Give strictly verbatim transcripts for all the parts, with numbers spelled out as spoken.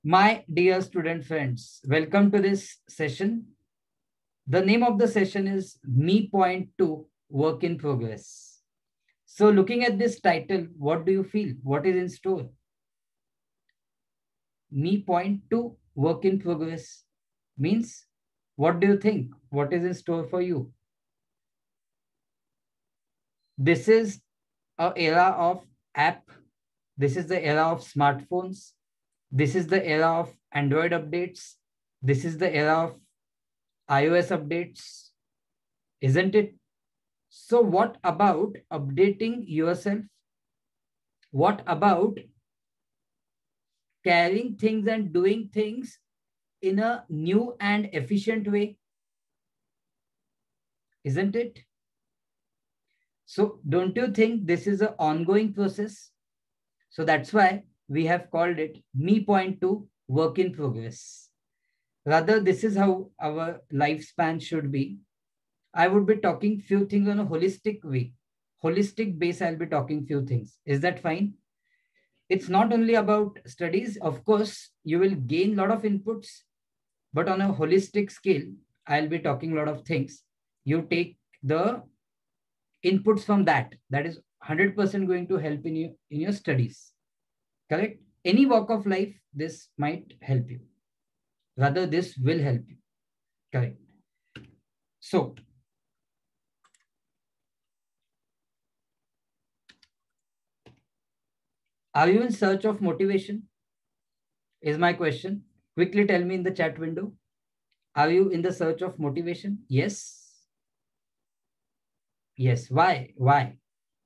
My dear student friends, welcome to this session. The name of the session is Me Point two Work in Progress. So looking at this title, what do you feel? What is in store? Me Point two Work in Progress means what do you think? What is in store for you? This is an era of app. This is the era of smartphones. This is the era of Android updates. This is the era of iOS updates, isn't it? So, what about updating yourself? What about carrying things and doing things in a new and efficient way? Isn't it? So, don't you think this is an ongoing process? So, that's why we have called it Me Point two Work in Progress. Rather, this is how our lifespan should be. I would be talking few things on a holistic way. Holistic base, I'll be talking few things. Is that fine? It's not only about studies. Of course, you will gain a lot of inputs, but on a holistic scale, I'll be talking a lot of things. You take the inputs from that. That is one hundred percent going to help in you in your studies. Correct? Any walk of life, this might help you. Rather, this will help you. Correct. So, are you in search of motivation? Is my question. Quickly tell me in the chat window. Are you in the search of motivation? Yes. Yes. Why? Why?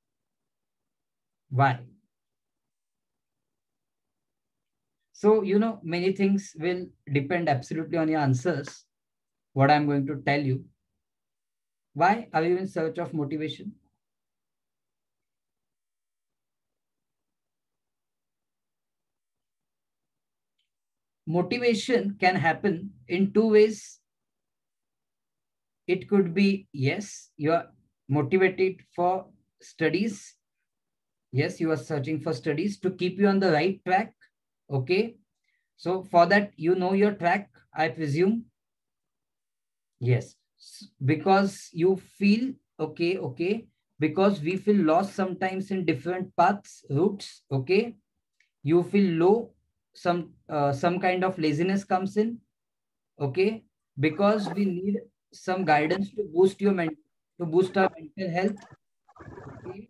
Why? So, you know, many things will depend absolutely on your answers. What I'm going to tell you. Why are you in search of motivation? Motivation can happen in two ways. It could be, yes, you are motivated for studies. Yes, you are searching for studies to keep you on the right track. Okay. So for that, you know your track, I presume. Yes. Because you feel, okay, okay. Because we feel lost sometimes in different paths, routes. Okay. You feel low, some uh, some kind of laziness comes in. Okay. Because we need some guidance to boost your mental, to boost our mental health. Okay.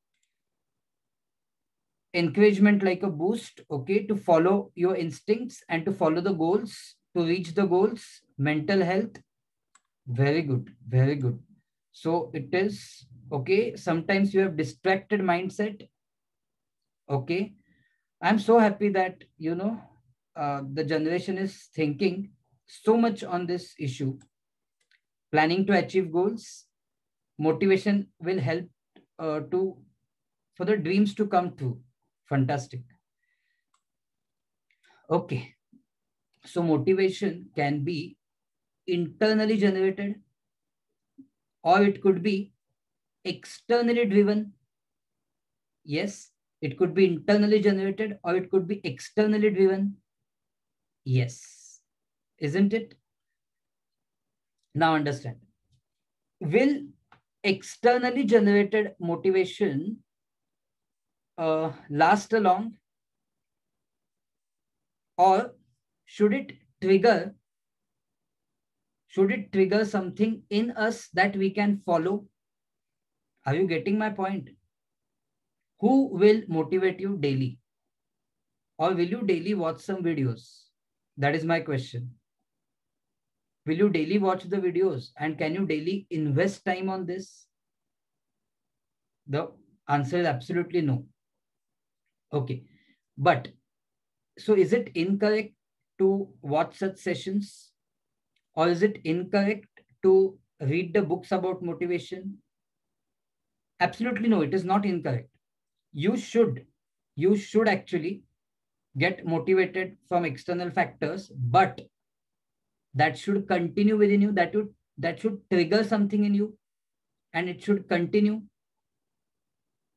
Encouragement like a boost, okay, to follow your instincts and to follow the goals, to reach the goals, mental health. Very good, very good. So it is, okay, sometimes you have distracted mindset, okay. I'm so happy that, you know, uh, the generation is thinking so much on this issue, planning to achieve goals. Motivation will help uh, to for the dreams to come true. Fantastic. Okay. So motivation can be internally generated or it could be externally driven. Yes, it could be internally generated or it could be externally driven. Yes, isn't it? Now understand. Will externally generated motivation uh, last along, or should it trigger should it trigger something in us that we can follow? Are you getting my point? Who will motivate you daily? Or will you daily watch some videos? That is my question. Will you daily watch the videos and can you daily invest time on this? The answer is absolutely no. Okay. But so is it incorrect to watch such sessions? Or is it incorrect to read the books about motivation? Absolutely no, it is not incorrect. You should, you should actually get motivated from external factors, but that should continue within you, that would that should trigger something in you and it should continue.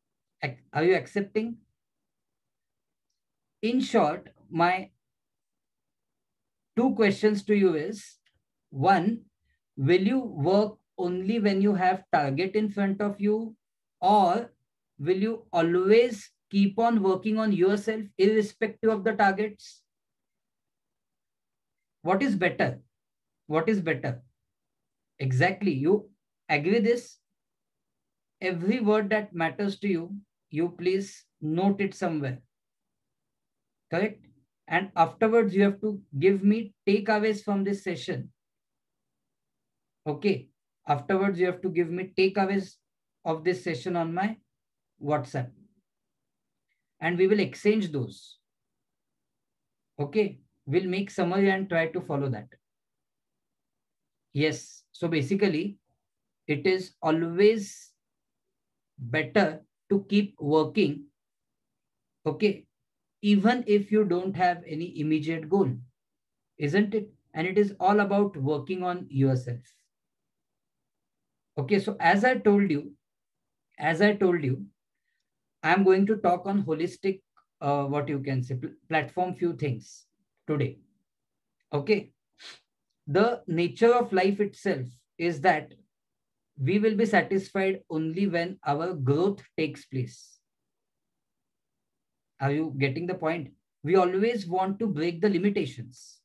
Are you accepting? In short, my two questions to you is, one, will you work only when you have target in front of you, or will you always keep on working on yourself irrespective of the targets? What is better? What is better? Exactly. You agree this? Every word that matters to you, you please note it somewhere. Correct? And afterwards, you have to give me takeaways from this session. Okay. Afterwards, you have to give me takeaways of this session on my WhatsApp. And we will exchange those. Okay. We'll make summary and try to follow that. Yes. So basically, it is always better to keep working. Okay. Even if you don't have any immediate goal, isn't it? And it is all about working on yourself. Okay. So as I told you, as I told you, I'm going to talk on holistic, uh, what you can say, pl platform few things today. Okay. The nature of life itself is that we will be satisfied only when our growth takes place. Are you getting the point? We always want to break the limitations.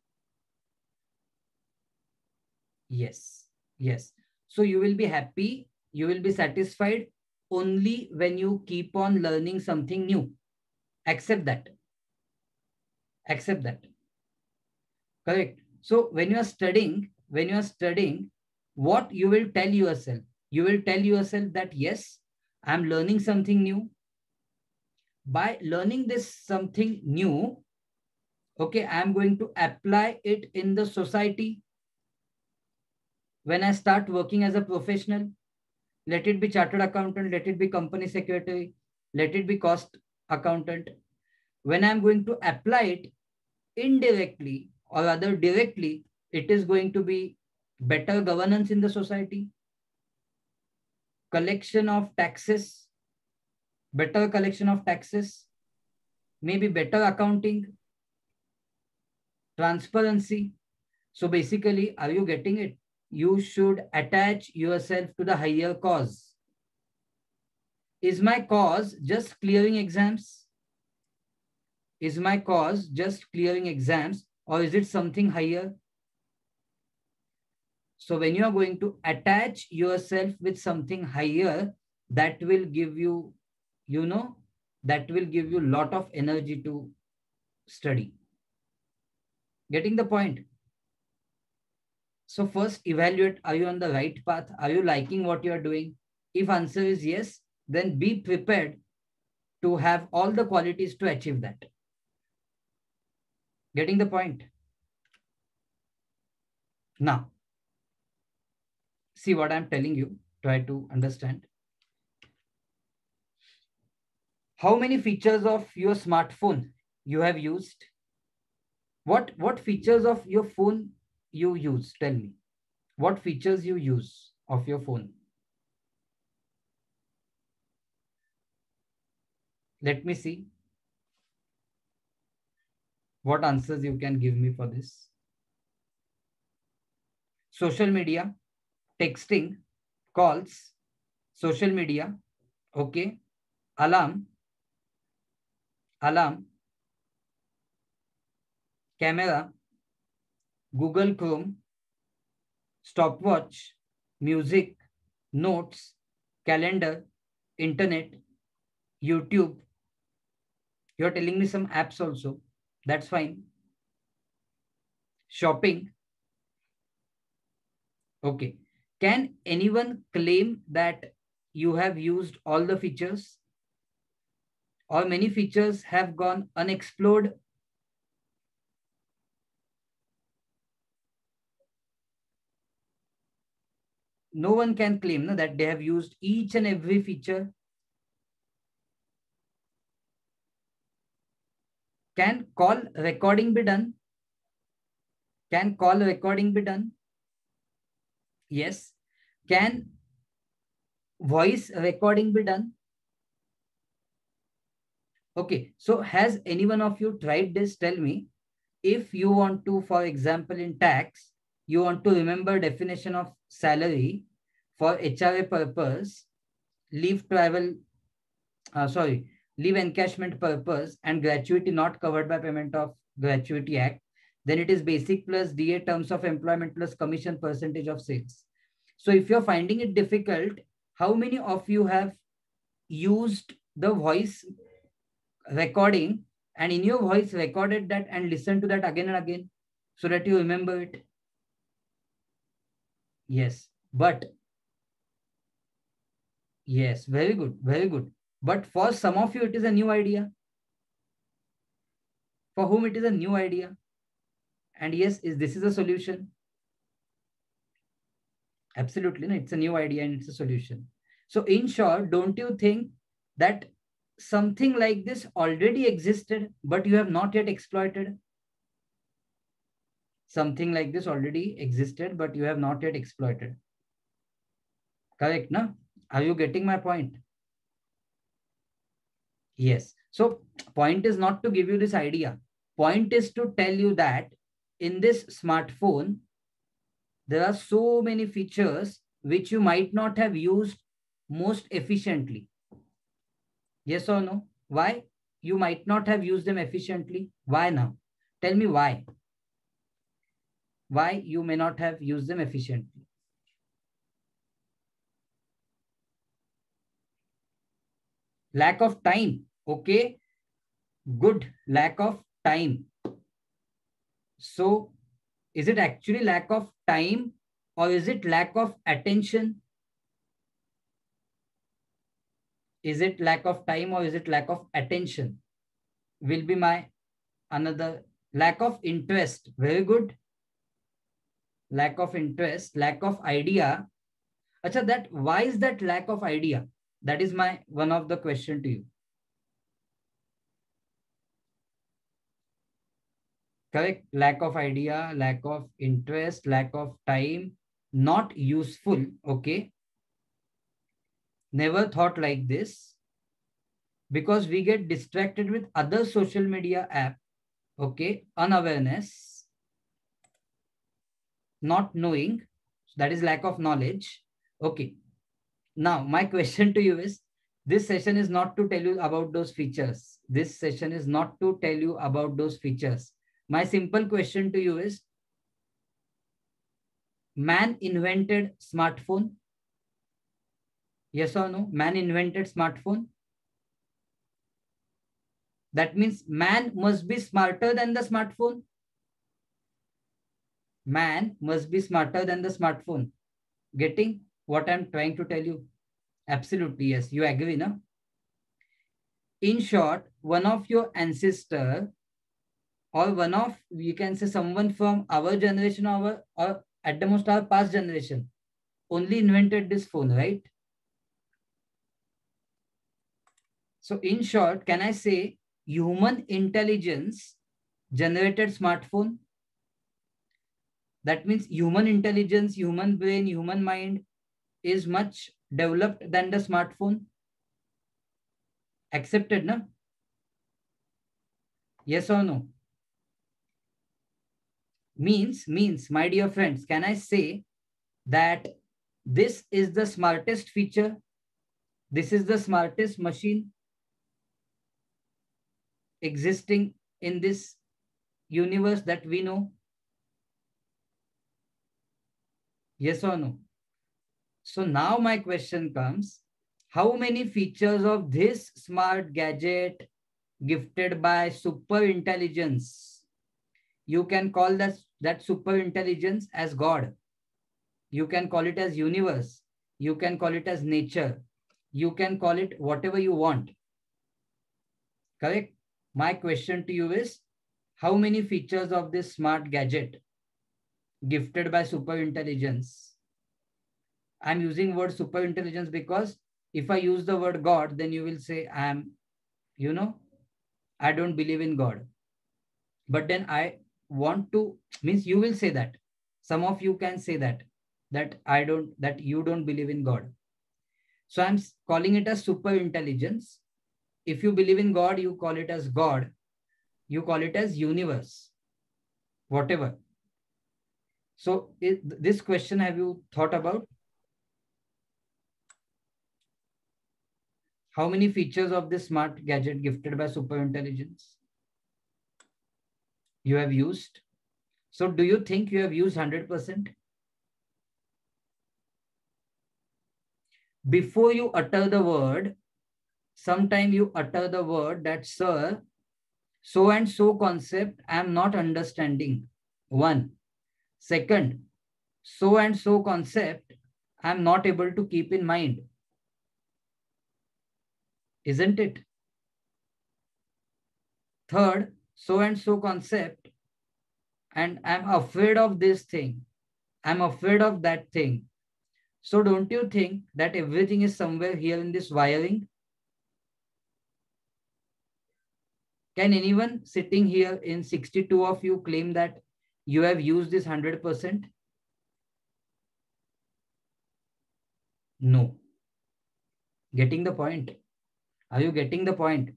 Yes. Yes. So you will be happy, you will be satisfied only when you keep on learning something new. Accept that. Accept that. Correct. So when you are studying, when you are studying, what you will tell yourself? You will tell yourself that, yes, I'm learning something new. By learning this something new, okay, I'm going to apply it in the society. When I start working as a professional, let it be chartered accountant, let it be company secretary, let it be cost accountant. When I'm going to apply it indirectly or rather directly, it is going to be better governance in the society, collection of taxes, better collection of taxes, maybe better accounting, transparency. So basically, are you getting it? You should attach yourself to the higher cause. Is my cause just clearing exams? Is my cause just clearing exams, or is it something higher? So when you are going to attach yourself with something higher, that will give you, you know, that will give you a lot of energy to study. Getting the point? So first evaluate, are you on the right path? Are you liking what you are doing? If answer is yes, then be prepared to have all the qualities to achieve that. Getting the point? Now, see what I'm telling you. Try to understand. How many features of your smartphone you have used? What, what features of your phone you use? Tell me. What features you use of your phone? Let me see what answers you can give me for this. Social media, texting, calls, social media, okay, alarm, alarm, camera, Google Chrome, stopwatch, music, notes, calendar, internet, YouTube. You're telling me some apps also. That's fine. Shopping. Okay. Can anyone claim that you have used all the features, or many features have gone unexplored? No one can claim no, that they have used each and every feature. Can call recording be done? Can call recording be done? Yes. Can voice recording be done? Okay. So has any one of you tried this? Tell me. if you want to, for example, in tax, you want to remember definition of salary for H R A purpose, leave travel, uh, sorry, leave encashment purpose and gratuity not covered by payment of Gratuity Act, then it is basic plus D A terms of employment plus commission percentage of sales. So if you're finding it difficult, how many of you have used the voice recording and in your voice recorded that and listen to that again and again so that you remember it? Yes, but yes, very good, very good. But for some of you, it is a new idea. For whom it is a new idea. And yes, is this is a solution. Absolutely, no, it's a new idea and it's a solution. So in short, don't you think that something like this already existed, but you have not yet exploited? Something like this already existed, but you have not yet exploited. Correct, no? Are you getting my point? Yes. So point is not to give you this idea. Point is to tell you that in this smartphone, there are so many features which you might not have used most efficiently. Yes or no? Why? You might not have used them efficiently. Why now? Tell me why. Why you may not have used them efficiently. Lack of time. Okay. Good. Lack of time. So is it actually lack of time or is it lack of attention? Is it lack of time or is it lack of attention? Will be my another. Lack of interest. Very good. Lack of interest, lack of idea. Acha, that why is that lack of idea? That is my one of the question to you. Correct. Lack of idea, lack of interest, lack of time, not useful. Okay. Never thought like this because we get distracted with other social media app. Okay. Unawareness, not knowing. That is lack of knowledge. Okay. Now, my question to you is, this session is not to tell you about those features. This session is not to tell you about those features. My simple question to you is, man invented smartphone? Yes or no? Man invented smartphone? That means man must be smarter than the smartphone. Man must be smarter than the smartphone. Getting what I'm trying to tell you? Absolutely, yes. You agree, no? In short, one of your ancestor or one of, you can say someone from our generation or, or at the most our past generation only invented this phone, right? So in short, can I say human intelligence generated smartphone? That means human intelligence, human brain, human mind is much developed than the smartphone. Accepted, no? Yes or no? Means, means, my dear friends, can I say that this is the smartest feature? This is the smartest machine existing in this universe that we know? Yes or no? So now my question comes, how many features of this smart gadget gifted by super intelligence? You can call that, that super intelligence as God. You can call it as universe. You can call it as nature. You can call it whatever you want. Correct? My question to you is, how many features of this smart gadget gifted by super intelligence? I'm using word super intelligence because if I use the word God, then you will say I am, you know, I don't believe in God. But then I want to, means you will say that. Some of you can say that, that I don't, that you don't believe in God. So I'm calling it as super intelligence. If you believe in God, you call it as God. You call it as universe. whatever. So is, this question, have you thought about? How many features of this smart gadget gifted by super intelligence you have used? So do you think you have used one hundred percent? Before you utter the word, sometime you utter the word that, sir, so and so concept I am not understanding. One. Second, so and so concept I am not able to keep in mind. Isn't it? Third, so and so concept, and I'm afraid of this thing. I'm afraid of that thing. So don't you think that everything is somewhere here in this wiring? Can anyone sitting here in sixty-two of you claim that you have used this one hundred percent? No. Getting the point? Are you getting the point?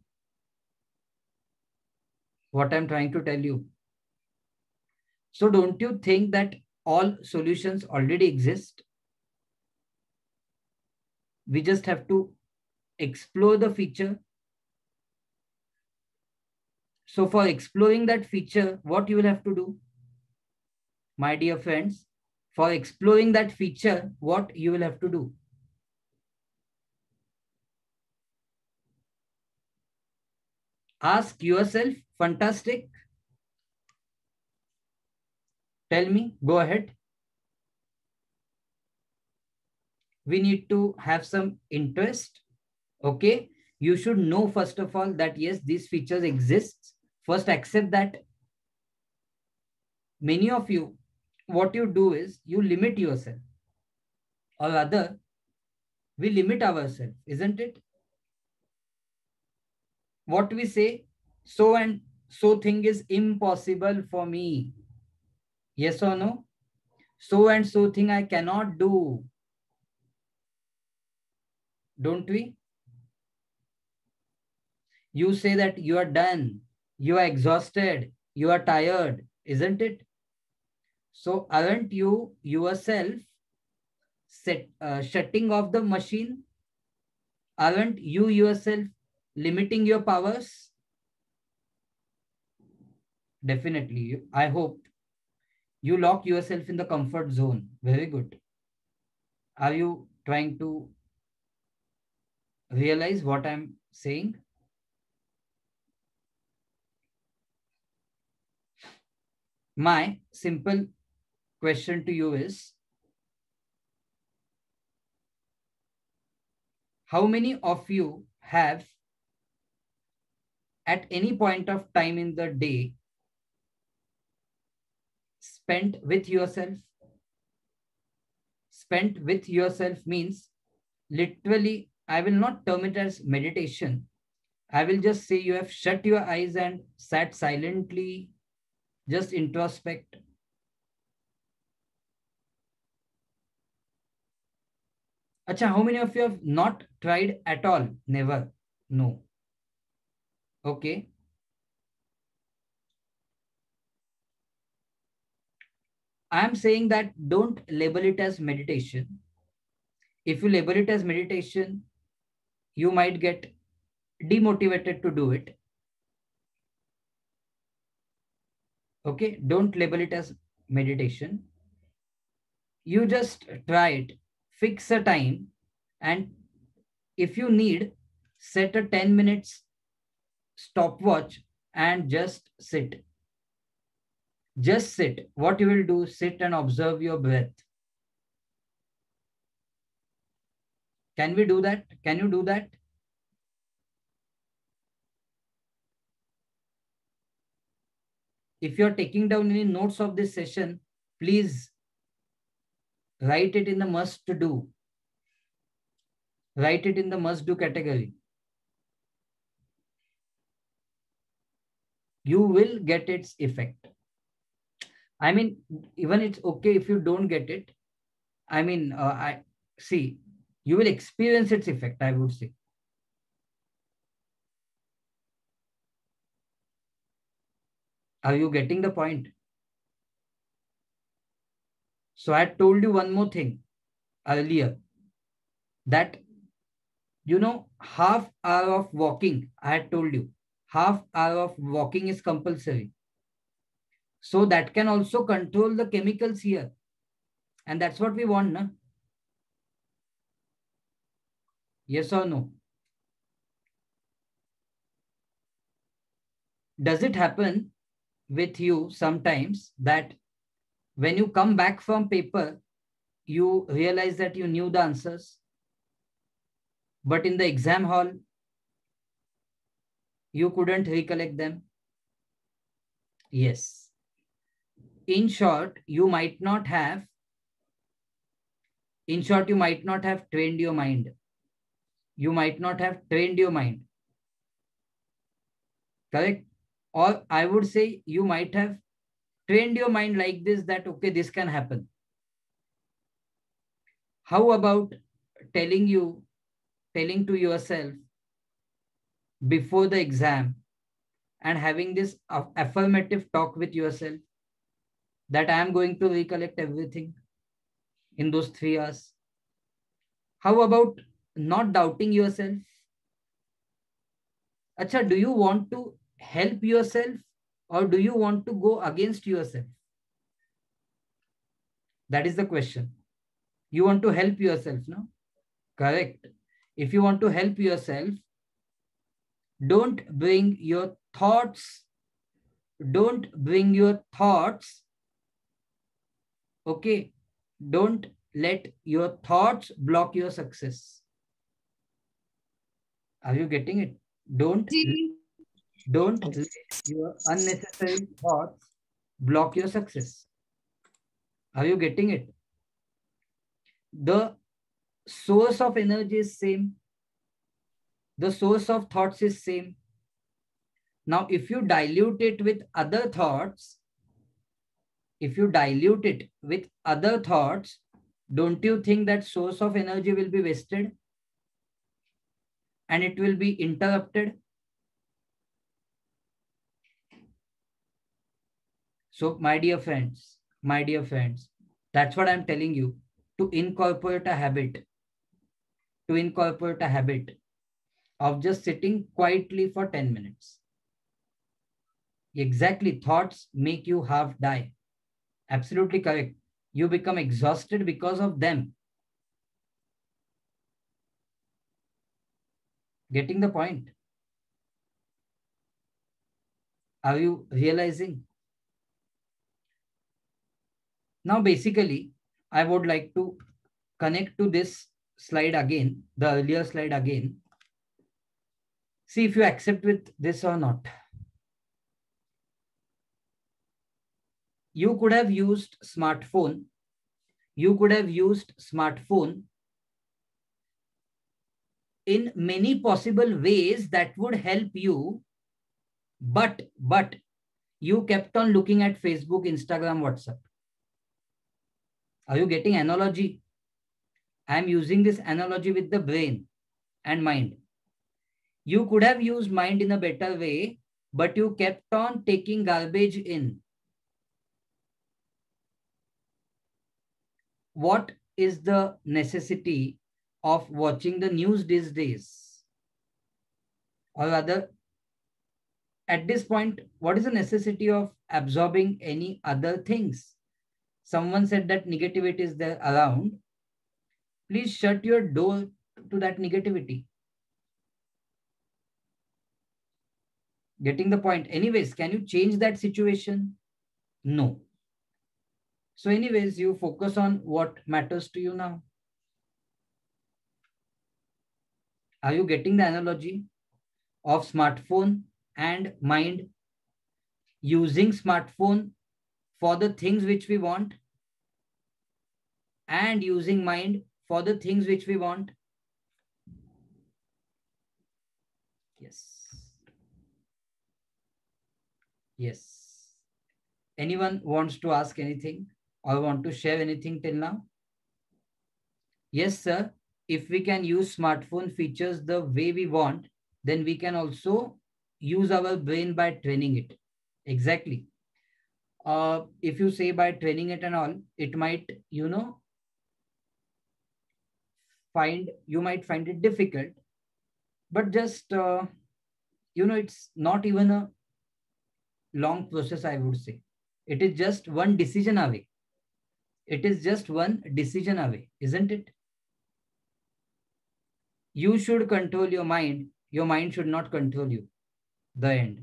What I'm trying to tell you. So don't you think that all solutions already exist? We just have to explore the feature. So for exploring that feature, what you will have to do? My dear friends, for exploring that feature, what you will have to do? Ask yourself, fantastic. Tell me, go ahead. We need to have some interest. Okay. You should know, first of all, that yes, these features exist. First, accept that. Many of you, what you do is you limit yourself. Or rather, we limit ourselves, isn't it? What we say, so and so thing is impossible for me. Yes or no? So and so thing I cannot do. Don't we? You say that you are done, you are exhausted, you are tired, isn't it? So aren't you yourself set, uh, shutting off the machine? Aren't you yourself limiting your powers? Definitely. I hope you lock yourself in the comfort zone. Very good. Are you trying to realize what I'm saying? My simple question to you is, how many of you have at any point of time in the day spent with yourself? Spent with yourself means literally, I will not term it as meditation. I will just say you have shut your eyes and sat silently, just introspect. Acha, how many of you have not tried at all? Never. No. Okay. I am saying that don't label it as meditation. If you label it as meditation, you might get demotivated to do it. Okay. Don't label it as meditation. You just try it. Fix a time, and if you need, set a ten minutes stopwatch and just sit. Just sit. What you will do, sit and observe your breath. Can we do that? Can you do that? If you're taking down any notes of this session, please write it in the must to do. Write it in the must do category. You will get its effect. I mean, even it's okay if you don't get it. I mean, uh, I see, you will experience its effect, I would say. Are you getting the point? So I had told you one more thing earlier, that, you know, half hour of walking, I had told you, half hour of walking is compulsory. So that can also control the chemicals here. And that's what we want, na? Yes or no? Does it happen with you sometimes that when you come back from paper, you realize that you knew the answers, but in the exam hall, you couldn't recollect them? Yes. In short, you might not have, in short, you might not have trained your mind. You might not have trained your mind. Correct? Or I would say you might have trained your mind like this, that, okay, this can happen. How about telling you, telling to yourself before the exam and having this affirmative talk with yourself that I am going to recollect everything in those three hours? How about not doubting yourself? Acha, do you want to help yourself or do you want to go against yourself? That is the question. You want to help yourself, no? Correct. If you want to help yourself, don't bring your thoughts, don't bring your thoughts, okay? Don't let your thoughts block your success. Are you getting it? Don't, don't let your unnecessary thoughts block your success. Are you getting it? The source of energy is same. The source of thoughts is same. Now, if you dilute it with other thoughts, if you dilute it with other thoughts, don't you think that source of energy will be wasted and it will be interrupted? So, my dear friends, my dear friends, that's what I'm telling you, to incorporate a habit, to incorporate a habit of just sitting quietly for ten minutes. Exactly, thoughts make you half die. Absolutely correct. You become exhausted because of them. Getting the point? Are you realizing? Now, basically, I would like to connect to this slide again, the earlier slide again. See if you accept with this or not. You could have used smartphone. You could have used smartphone in many possible ways that would help you, but, but you kept on looking at Facebook, Instagram, WhatsApp. Are you getting analogy? I am using this analogy with the brain and mind. You could have used mind in a better way, but you kept on taking garbage in. What is the necessity of watching the news these days? Or rather, at this point, what is the necessity of absorbing any other things? Someone said that negativity is there around. Please shut your door to that negativity. Getting the point? Anyways, can you change that situation? No. So anyways, you focus on what matters to you now. Are you getting the analogy of smartphone and mind? Using smartphone for the things which we want and using mind for the things which we want. Yes. Yes. Anyone wants to ask anything or want to share anything till now? Yes, sir. If we can use smartphone features the way we want, then we can also use our brain by training it. Exactly. uh, if you say by training it and all, it might, you know, find, you might find it difficult, but just, uh, you know, it's not even a long process, I would say. It is just one decision away. It is just one decision away, isn't it? You should control your mind. Your mind should not control you. The end.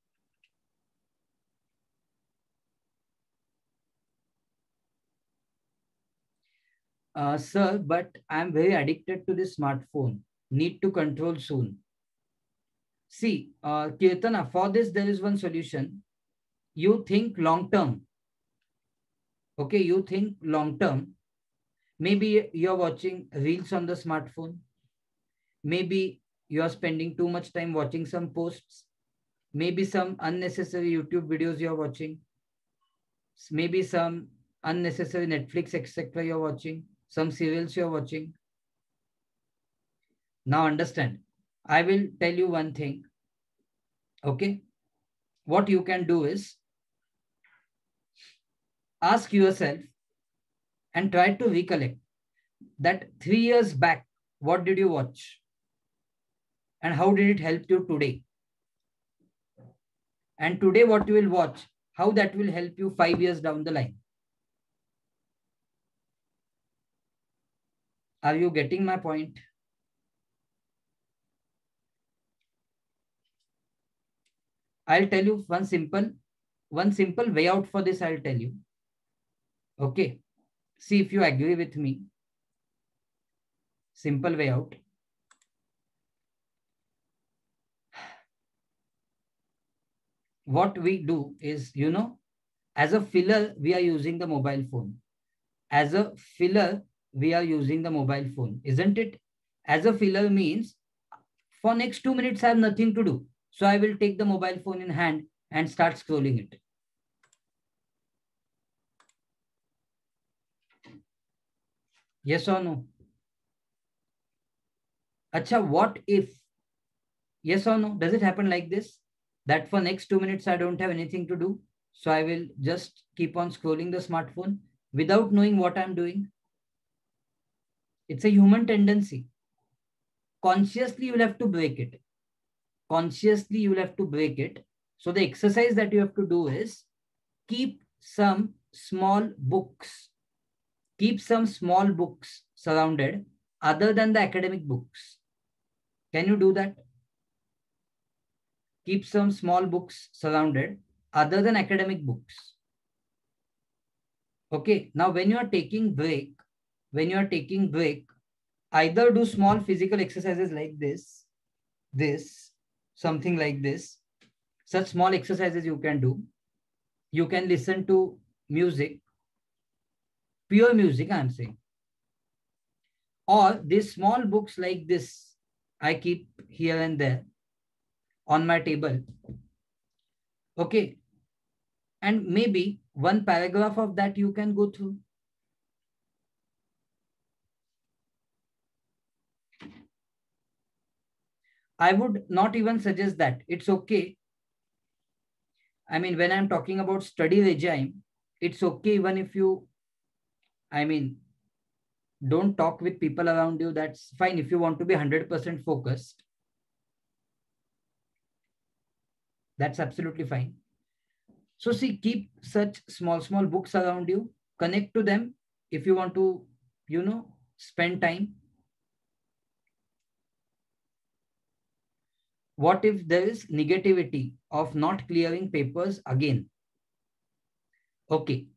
Uh, sir, but I'm very addicted to this smartphone. Need to control soon. See, uh, Kirtana, for this, there is one solution. You think long term. Okay, you think long term. Maybe you're watching reels on the smartphone. Maybe you're spending too much time watching some posts. Maybe some unnecessary YouTube videos you're watching. Maybe some unnecessary Netflix, et cetera you're watching. Some serials you're watching. Now understand. I will tell you one thing. Okay. What you can do is ask yourself and try to recollect that three years back, what did you watch? And how did it help you today? And today, what you will watch, how that will help you five years down the line. Are you getting my point? I'll tell you one simple, one simple way out for this, I'll tell you. Okay. See if you agree with me. Simple way out. What we do is, you know, as a filler, we are using the mobile phone. As a filler, we are using the mobile phone, isn't it? As a filler means for next two minutes, I have nothing to do. So I will take the mobile phone in hand and start scrolling it. Yes or no? Acha, what if? Yes or no? Does it happen like this? That for next two minutes, I don't have anything to do. So I will just keep on scrolling the smartphone without knowing what I'm doing. It's a human tendency. Consciously, you'll have to break it. Consciously, you'll have to break it. So the exercise that you have to do is keep some small books. Keep some small books surrounded other than the academic books. Can you do that? Keep some small books surrounded other than academic books. Okay. Now, when you are taking break, when you are taking break, either do small physical exercises like this, this, something like this. Such small exercises you can do. You can listen to music, pure music, I'm saying. Or these small books like this, I keep here and there on my table. Okay. And maybe one paragraph of that you can go through. I would not even suggest that. It's okay. I mean, when I'm talking about study regime, it's okay even if you, I mean, don't talk with people around you. That's fine if you want to be one hundred percent focused. That's absolutely fine. So see, keep such small, small books around you. Connect to them if you want to, you know, spend time. What if there is negativity of not clearing papers again? Okay.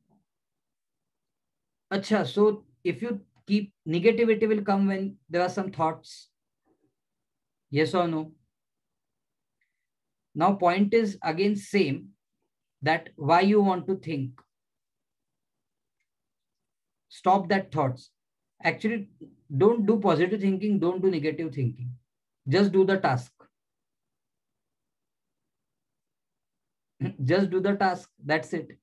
Acha, so if you keep, negativity will come when there are some thoughts. Yes or no? Now point is again same, that why you want to think. Stop that thoughts. Actually, don't do positive thinking, don't do negative thinking. Just do the task. Just do the task. That's it.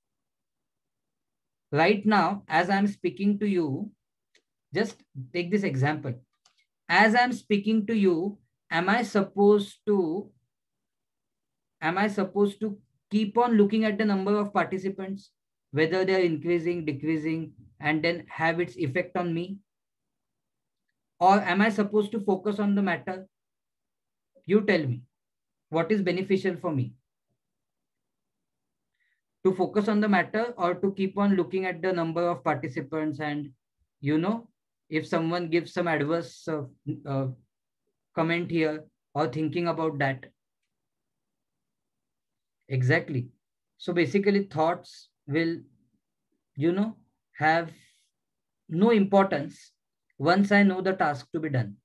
Right now, as I'm speaking to you, just take this example. As I'm speaking to you, am I supposed to, am I supposed to keep on looking at the number of participants, whether they are increasing, decreasing, and then have its effect on me? Or am I supposed to focus on the matter? You tell me, what is beneficial for me? To focus on the matter or to keep on looking at the number of participants and, you know, if someone gives some adverse uh, uh, comment here or thinking about that. Exactly. So basically thoughts will, you know, have no importance once I know the task to be done.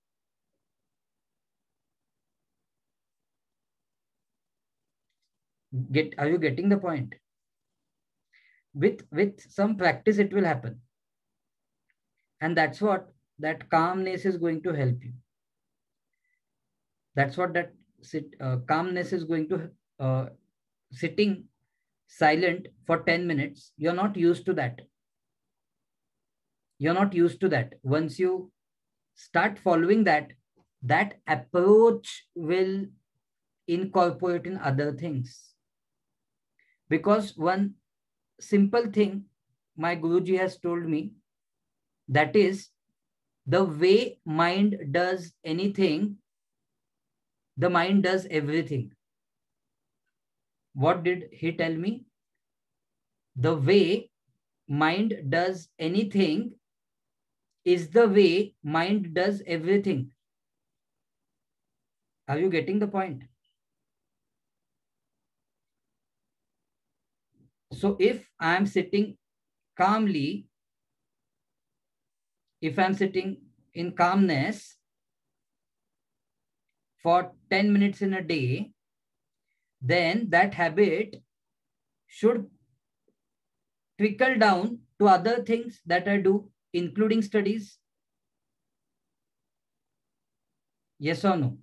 Get, are you getting the point? With, with some practice, it will happen. And that's what that calmness is going to help you. That's what that sit, uh, calmness is going to, uh, sitting silent for ten minutes. You're not used to that. You're not used to that. Once you start following that, that approach will incorporate in other things. Because one simple thing my Guruji has told me, that is, the way mind does anything, the mind does everything. What did he tell me? The way mind does anything is the way mind does everything. Are you getting the point? So if I am sitting calmly, if I'm sitting in calmness for ten minutes in a day, then that habit should trickle down to other things that I do, including studies. Yes or no?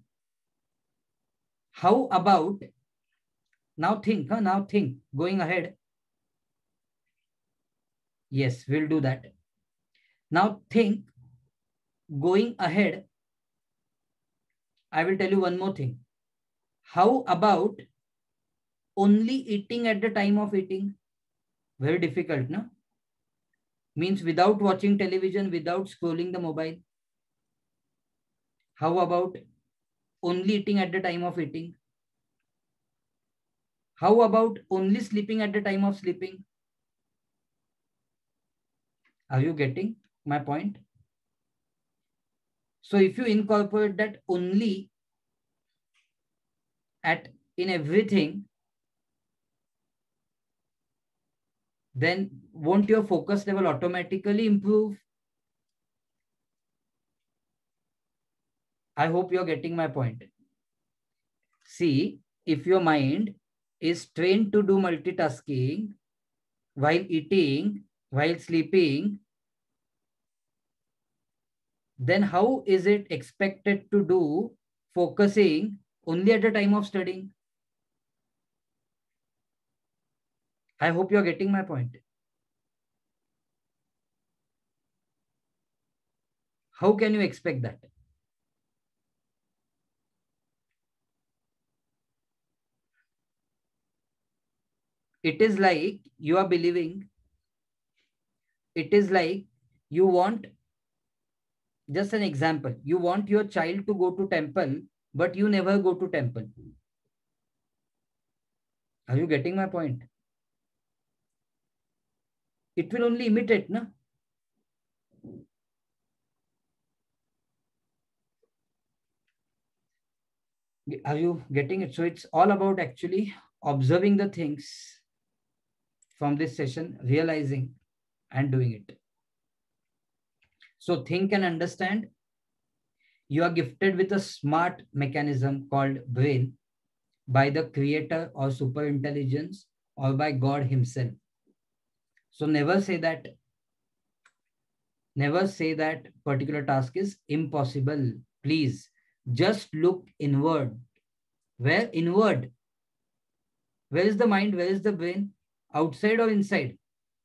How about, now think, huh? now think, going ahead. Yes, we'll do that. Now think, going ahead, I will tell you one more thing. How about only eating at the time of eating? Very difficult, no? Means without watching television, without scrolling the mobile. How about only eating at the time of eating? How about only sleeping at the time of sleeping? Are you getting my point? So if you incorporate that only at in everything, then won't your focus level automatically improve? I hope you're getting my point. See, if your mind is trained to do multitasking while eating, while sleeping, then how is it expected to do focusing only at the time of studying? I hope you're getting my point. How can you expect that? It is like you are believing, it is like you want, just an example, you want your child to go to temple, but you never go to temple. Are you getting my point? It will only imitate, no? Are you getting it? So it's all about actually observing the things from this session, realizing and doing it. So think and understand. You are gifted with a smart mechanism called brain by the creator or super intelligence or by God himself. So never say that, never say that particular task is impossible. Please just look inward. Where? Inward. Where is the mind? Where is the brain? Outside or inside?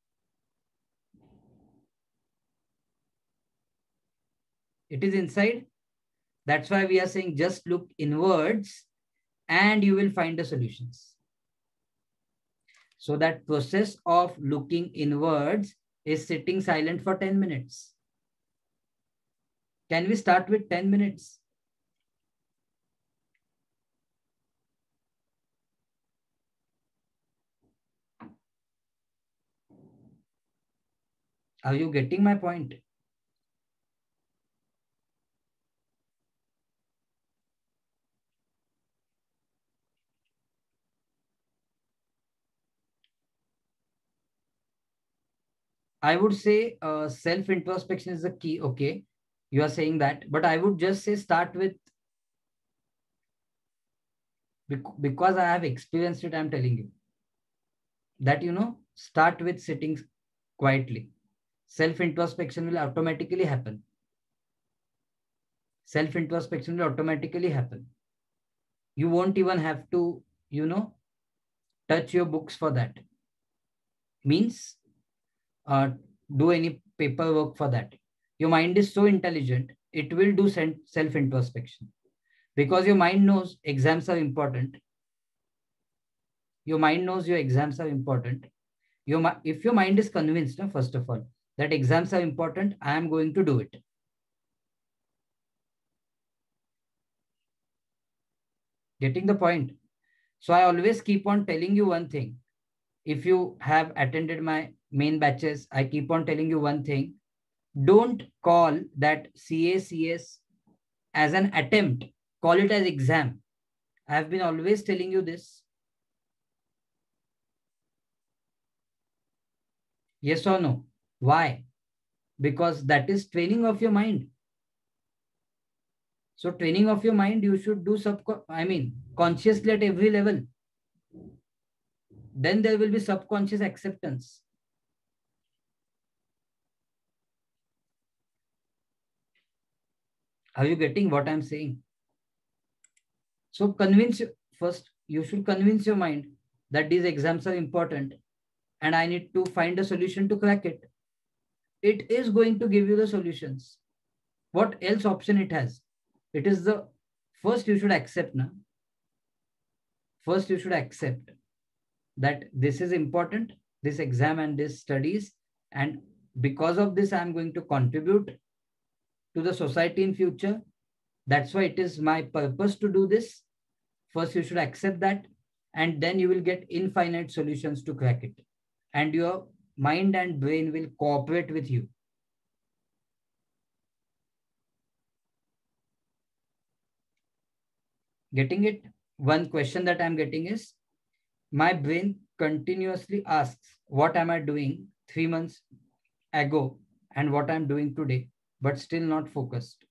It is inside. That's why we are saying just look inwards and you will find the solutions. So that process of looking inwards is sitting silent for ten minutes. Can we start with ten minutes? Are you getting my point? I would say uh, self-introspection is the key. Okay, you are saying that, but I would just say start with, because I have experienced it, I'm telling you that, you know, start with sitting quietly. Self-introspection will automatically happen. Self-introspection will automatically happen. You won't even have to, you know, touch your books for that. Means uh, do any paperwork for that. Your mind is so intelligent, it will do self-introspection. Because your mind knows exams are important. Your mind knows your exams are important. Your, if your mind is convinced, no, first of all, that exams are important, I am going to do it. Getting the point? So I always keep on telling you one thing. If you have attended my main batches, I keep on telling you one thing. Don't call that C A C S as an attempt. Call it as exam. I have been always telling you this. Yes or no? Why? Because that is training of your mind. So training of your mind, you should do sub, I mean, consciously at every level. Then there will be subconscious acceptance. Are you getting what I'm saying? So convince, first, you should convince your mind that these exams are important and I need to find a solution to crack it. It is going to give you the solutions. What else option it has? It is the, first you should accept now. First you should accept that this is important, this exam and this studies, and because of this, I'm going to contribute to the society in future. That's why it is my purpose to do this. First, you should accept that, and then you will get infinite solutions to crack it. And your mind and brain will cooperate with you. Getting it? One question that I'm getting is, my brain continuously asks, what am I doing three months ago and what I'm doing today, but still not focused.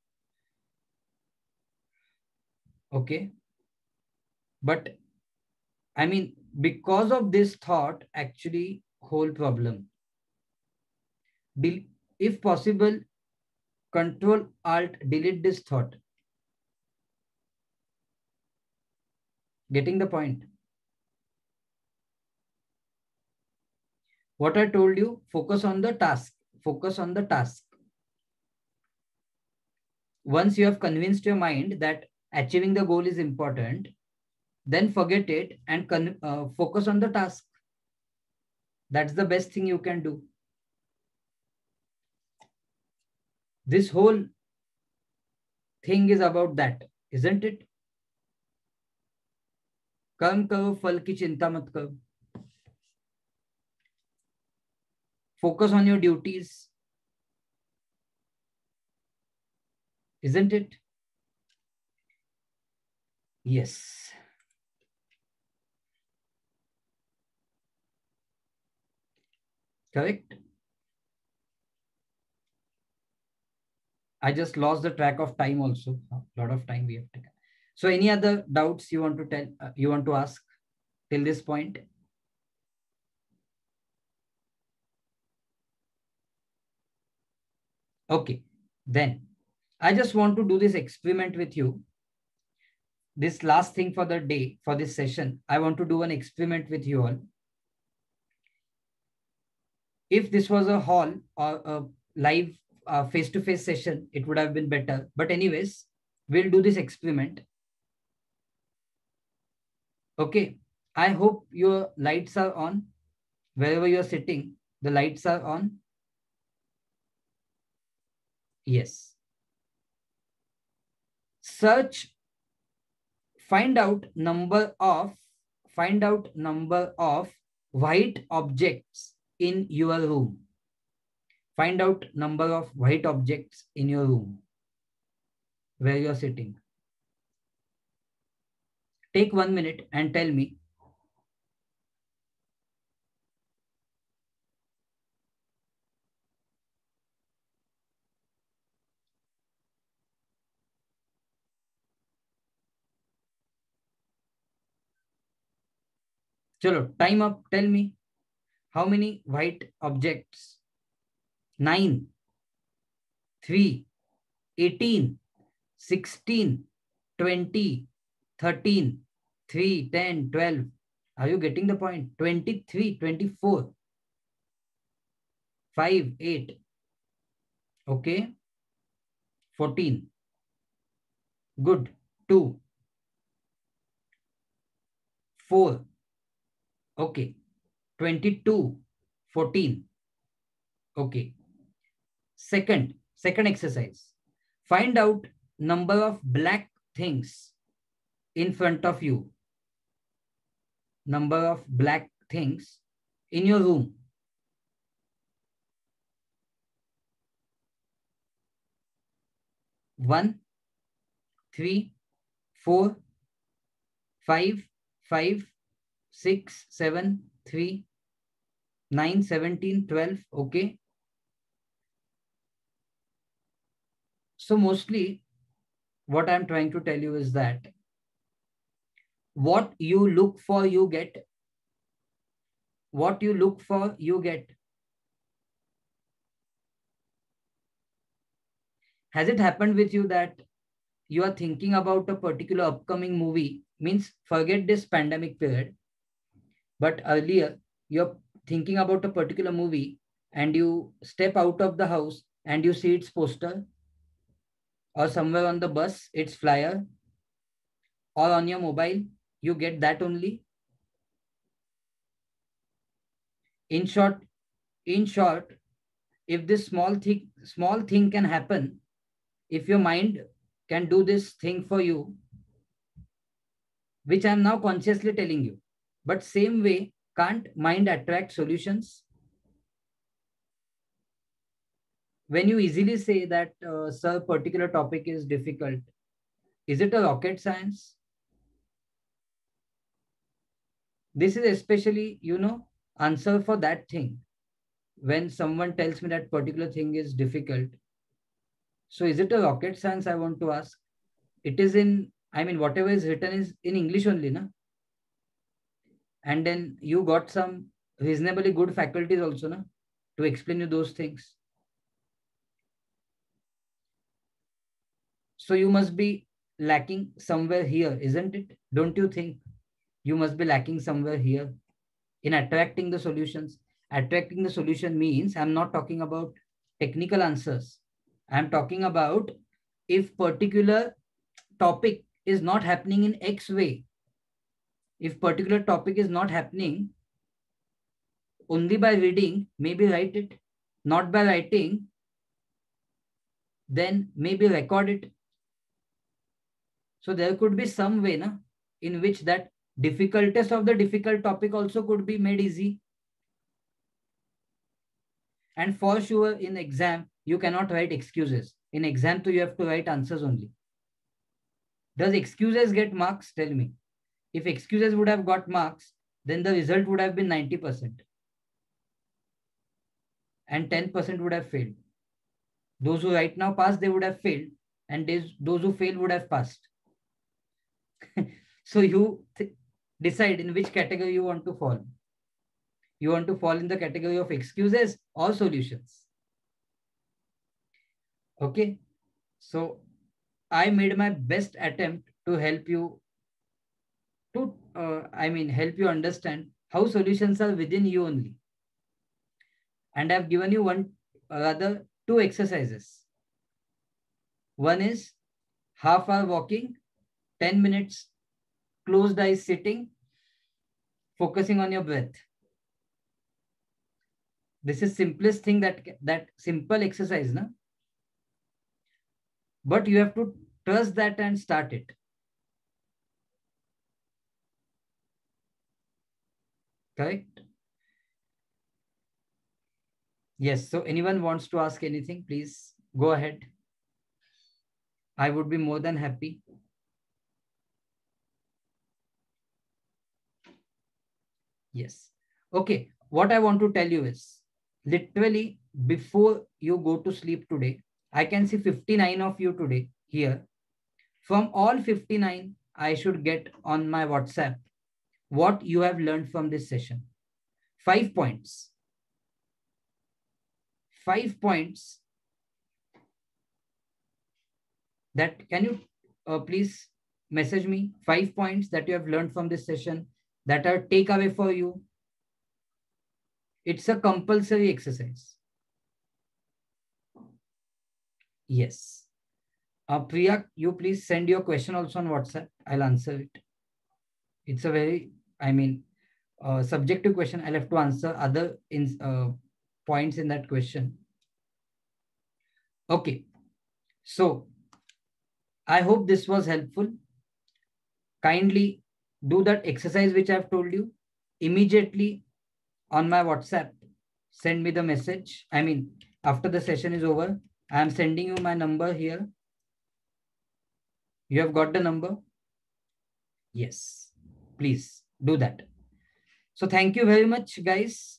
Okay. But I mean, because of this thought, actually, whole problem. If possible, control alt delete this thought. Getting the point? What I told you, focus on the task. Focus on the task. Once you have convinced your mind that achieving the goal is important, then forget it and uh, focus on the task. That's the best thing you can do. This whole thing is about that, isn't it? कर्म करो, फल की चिंता मत करो. Focus on your duties. Isn't it? Yes. Correct? I just lost the track of time also. A lot of time we have taken. So any other doubts you want to tell, uh, you want to ask till this point? Okay, then I just want to do this experiment with you. This last thing for the day, for this session, I want to do an experiment with you all. If this was a hall or a live uh, face-to-face session, it would have been better. But anyways, we'll do this experiment. Okay, I hope your lights are on. Wherever you are sitting, the lights are on. Yes. Search, find out number of, find out number of white objects in your room. Find out number of white objects in your room where you are sitting. Take one minute and tell me. Chalo, time up. Tell me how many white objects? nine, three, eighteen, sixteen, twenty, thirteen, three, ten, twelve. Are you getting the point? twenty-three, twenty-four, five, eight. Okay. fourteen. Good. two. four. Okay. twenty-two, fourteen. Okay. Second, second exercise. Find out number of black things in front of you. Number of black things in your room. One, three, four, five, five, six, seven, three, nine, seventeen, twelve. Okay. So mostly what I'm trying to tell you is that what you look for, you get. What you look for, you get. Has it happened with you that you are thinking about a particular upcoming movie, means forget this pandemic period, but earlier you're thinking about a particular movie and you step out of the house and you see its poster, or somewhere on the bus, its flyer, or on your mobile, you get that only. In short, in short, if this small thing, small thing can happen, if your mind can do this thing for you, which I'm now consciously telling you, but same way, can't mind attract solutions? When you easily say that, uh, sir, particular topic is difficult, is it a rocket science? This is especially, you know, answer for that thing. When someone tells me that particular thing is difficult, so is it a rocket science, I want to ask? It is in, I mean, whatever is written is in English only, na? And then you got some reasonably good faculties also, na, to explain you those things. So you must be lacking somewhere here, isn't it? Don't you think you must be lacking somewhere here in attracting the solutions? Attracting the solution means I'm not talking about technical answers. I'm talking about if particular topic is not happening in X way, if particular topic is not happening only by reading, maybe write it. Not by writing, then maybe record it. So there could be some way, na, in which that difficultest of the difficult topic also could be made easy. And for sure, in exam, you cannot write excuses. In exam, too, you have to write answers only. Does excuses get marks? Tell me. If excuses would have got marks, then the result would have been ninety percent. And ten percent would have failed. Those who right now pass, they would have failed. And those who fail would have passed. So you decide in which category you want to fall. You want to fall in the category of excuses or solutions. Okay. So I made my best attempt to help you to, uh, I mean, help you understand how solutions are within you only. And I've given you one, uh, rather two exercises. One is half hour walking, ten minutes closed eyes sitting, focusing on your breath. This is simplest thing that that simple exercise, na? But you have to trust that and start it. Correct? Yes. So anyone wants to ask anything, please go ahead. I would be more than happy. Yes. Okay. What I want to tell you is, literally before you go to sleep today, I can see fifty-nine of you today here. From all fifty-nine, I should get on my WhatsApp what you have learned from this session. Five points. Five points that can you uh, please message me five points that you have learned from this session that are takeaway for you. It's a compulsory exercise. Yes. Uh, Priya, you please send your question also on WhatsApp. I'll answer it. It's a very, I mean, uh, subjective question. I'll have to answer other in, uh, points in that question. Okay. So, I hope this was helpful. Kindly do that exercise which I've told you. Immediately on my WhatsApp, send me the message. I mean, after the session is over, I am sending you my number here. You have got the number? Yes. Please do that. So thank you very much, guys.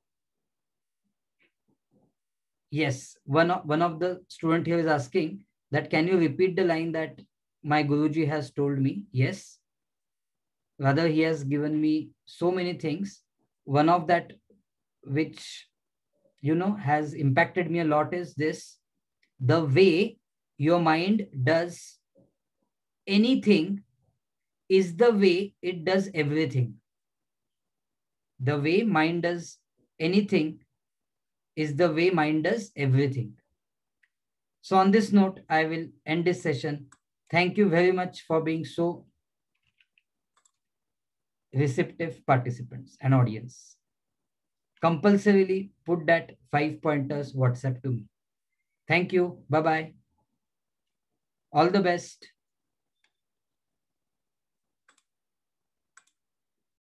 Yes, one of, one of the student here is asking that can you repeat the line that my Guruji has told me? Yes. Rather, he has given me so many things. One of that which, you know, has impacted me a lot is this: the way your mind does anything is the way it does everything. The way mind does anything is the way mind does everything. So on this note, I will end this session. Thank you very much for being so receptive participants and audience. Compulsorily put that five pointers WhatsApp to me. Thank you. Bye-bye. All the best.